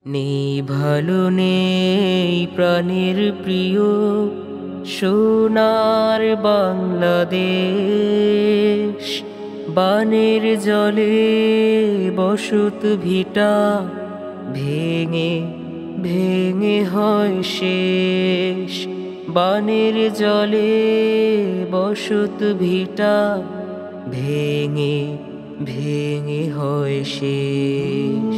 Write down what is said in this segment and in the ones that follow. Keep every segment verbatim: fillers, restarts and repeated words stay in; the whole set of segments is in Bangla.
নেই ভালো নেই প্রাণের প্রিয় সোনার বাংলাদেশ। বানের জলে বসত ভিটা ভেঙে ভেঙে হয় শেষ। বানের জলে বসত ভিটা ভেঙে ভেঙে হয় শেষ।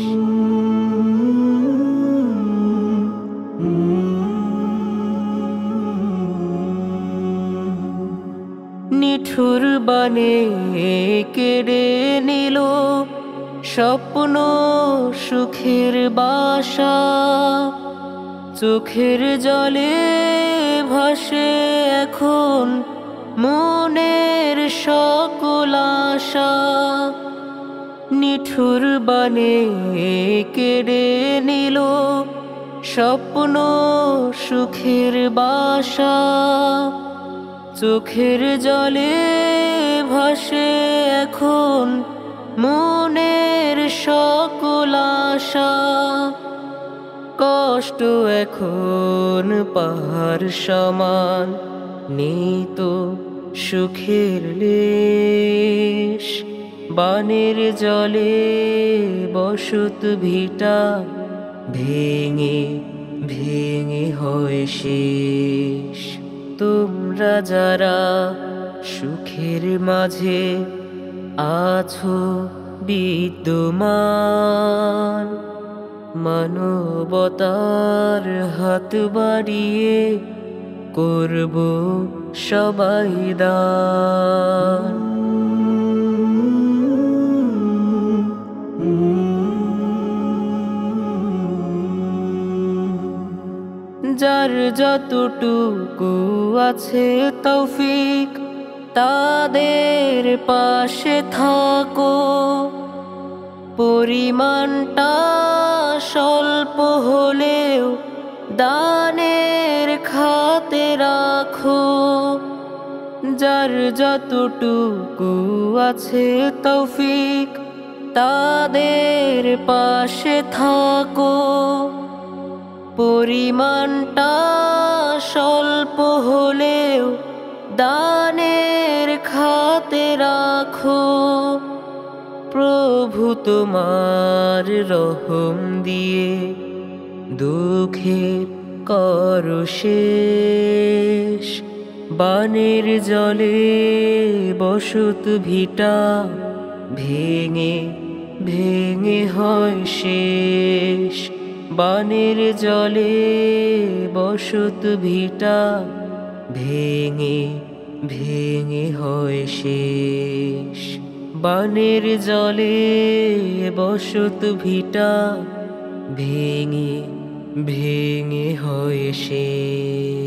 নিঠুর বানে কেড়ে নিল স্বপ্ন সুখের বাসা। চোখের জলে ভাসে এখন মনের সকল আশা। নিঠুর বানে কেড়ে নিল স্বপ্ন সুখের বাসা। চোখের জলে ভাসে এখন মনের সকল আশা। কষ্ট এখন পাহাড় সমান, নেই তো সুখের লেশ। বানের জলে বসত ভিটা ভেঙে ভেঙে হয় শেষ। তোমরা যারা সুখের মাঝে আছো বিদ্যমান, মানবতার হাত বাড়িয়ে করব সবাই দান। যার যতটুকু আছে তৌফিক তাদের পাশে থাকো। পরিমাণটা স্বল্প হলেও দানের খাতে রাখো। যার যতটুকু আছে তৌফিক তাদের পাশে থাকো। পরিমাণটা স্বল্প হলেও দানের খাতে রাখো। প্রভু তোমার রহম দিয়ে দুঃখের করো শেষ। বানের জলে বসত ভিটা ভেঙে ভেঙে হয় শেষ। বানের জলে বসত ভিটা ভেঙে ভেঙে হয় শেষ। বানের জলে বসত ভিটা ভেঙে ভেঙে হয় শেষ।